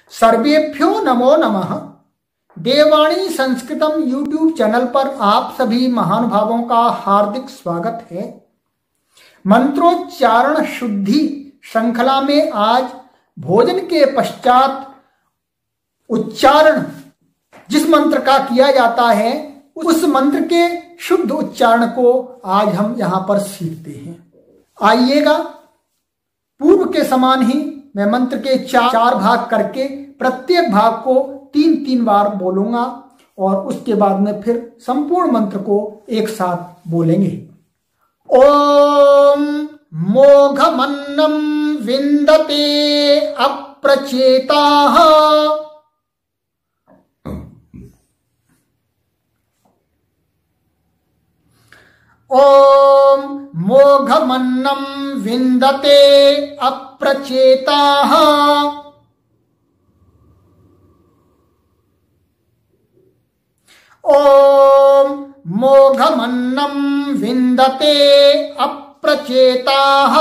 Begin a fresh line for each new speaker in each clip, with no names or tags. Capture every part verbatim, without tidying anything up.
सर्वेभ्यो नमो नमः। देववाणी संस्कृतम YouTube channel पर आप सभी महानुभावों का हार्दिक स्वागत है। मंत्रोच्चारण शुद्धि श्रृंखला में आज भोजन के पश्चात उच्चारण जिस मंत्र का किया जाता है उस मंत्र के शुद्ध उच्चारण को आज हम यहां पर सीखते हैं। आइएगा, पूर्व के समान ही मैं मंत्र के चार चार भाग करके प्रत्येक भाग को तीन तीन बार बोलूंगा और उसके बाद में फिर संपूर्ण मंत्र को एक साथ बोलेंगे। ओम मोघमन्नं विन्दते अप्रचेताः ओम मोघमन्नं विन्दते अप्रचेताः ओम मोघमन्नं विन्दते अप्रचेताः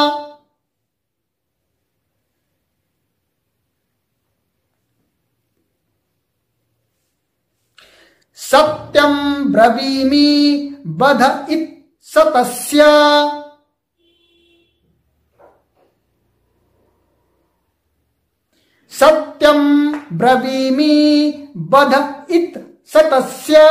सत्यं ब्रवीमि बध इत्सतस्य सत्यं ब्रवीमि बध इत्सतस्य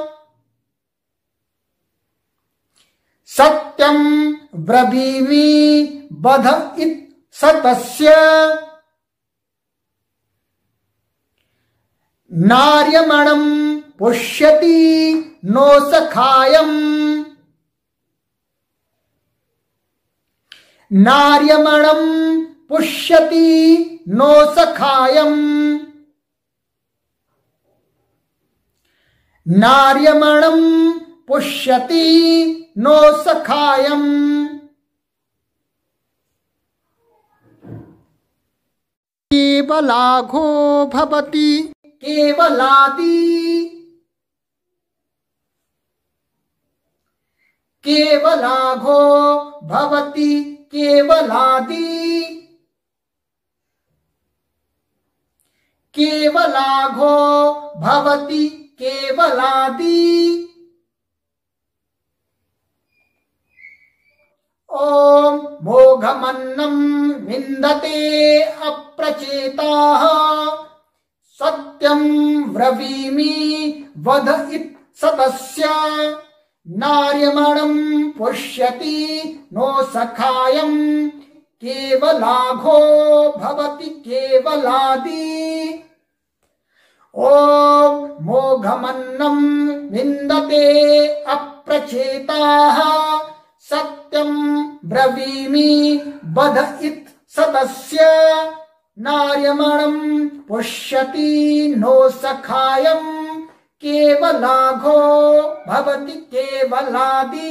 सत्यं ब्रवीमि बध इत्सतस्य नार्यमणं पुष्यति नो सखायम् नार्यमणं पुष्यति नो सखायम् नार्यमणं पुष्यति नो सखायम् केवलाघो भवति केवलादि केवलाघो भवति केवलादि केवलाघो भवति केवलादि ओम मोघमन्नं विन्दते अप्रचेताः सत्यं ब्रवीमि वद इत्सतस्य नार्यमणं पुष्यति नो सखायम् केवलाघो भवति केवलादि ओम मोघमन्नं विन्दते अप्रचेताः सत्यं ब्रवीमि वद इत्सतस्य नार्यमणं पुष्यति नो सखायम् केवलाघो भवति केवलादि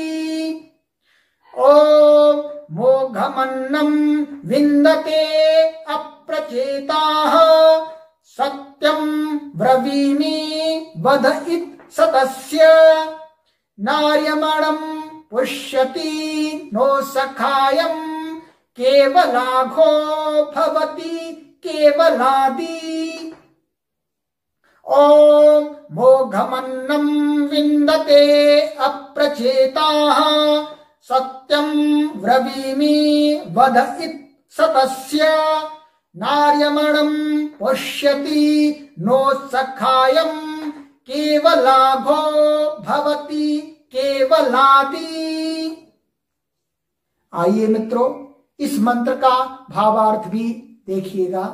ओम मोघमन्नं विन्दते अप्रचेताः सत्यं ब्रवीमि वद इत्सतस्य नार्यमणं पुष्यति नो सखायम् केवलाघो भवति केवलादि ओम मोघमन्नं विन्दते अप्रचेताः सत्यं ब्रवीमि वद इत्सतस्य नार्यमणं पुष्यति नो सखायम् केवलाघो भवति केवलादि। आइए मित्रों, इस मंत्र का भावार्थ भी देखिएगा।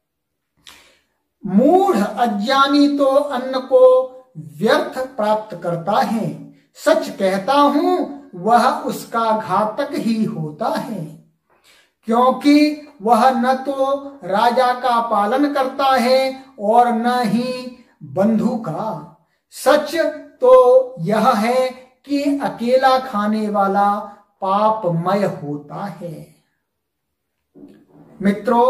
मूढ़ अज्ञानी तो अन्न को व्यर्थ प्राप्त करता है, सच कहता हूं वह उसका घातक ही होता है, क्योंकि वह न तो राजा का पालन करता है और न ही बंधु का। सच तो यह है कि अकेला खाने वाला पापमय होता है। मित्रों,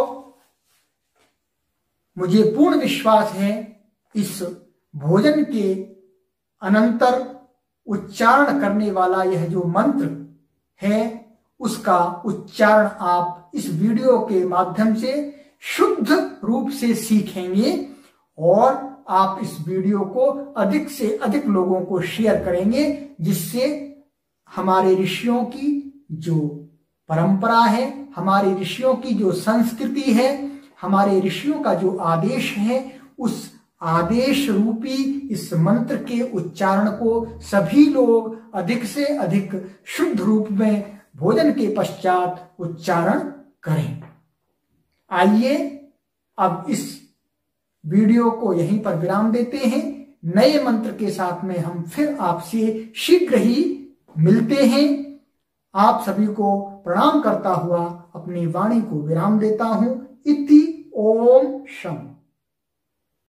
मुझे पूर्ण विश्वास है इस भोजन के अनंतर उच्चारण करने वाला यह जो मंत्र है उसका उच्चारण आप इस वीडियो के माध्यम से शुद्ध रूप से सीखेंगे और आप इस वीडियो को अधिक से अधिक लोगों को शेयर करेंगे, जिससे हमारे ऋषियों की जो परंपरा है, हमारे ऋषियों की जो संस्कृति है, हमारे ऋषियों का जो आदेश है, उस आदेश रूपी इस मंत्र के उच्चारण को सभी लोग अधिक से अधिक शुद्ध रूप में भोजन के पश्चात उच्चारण करें। आइए अब इस वीडियो को यहीं पर विराम देते हैं। नए मंत्र के साथ में हम फिर आपसे शीघ्र ही मिलते हैं। आप सभी को प्रणाम करता हुआ अपनी वाणी को विराम देता हूं। इति ओम शम।